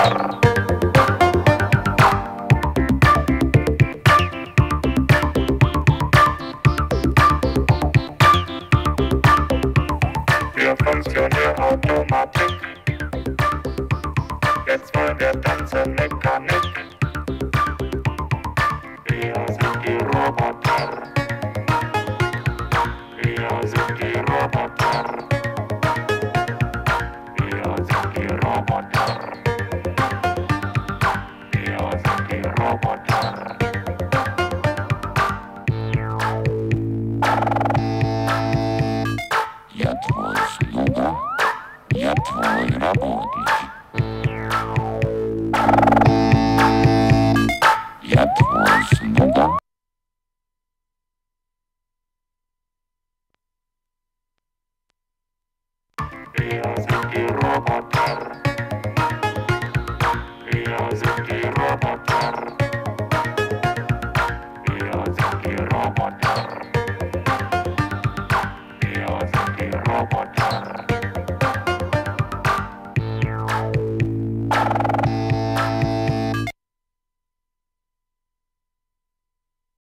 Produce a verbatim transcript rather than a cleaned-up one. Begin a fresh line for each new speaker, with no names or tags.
Wir funktionieren Automatik. Jetzt wollen wir tanzen Mechanik. Wir sind die Roboter. Wir sind die Roboter. Wir sind die Roboter. Wir sind die Roboter. Я твой слуга, я твой работник. Я твой слуга. Wir sind die Roboter.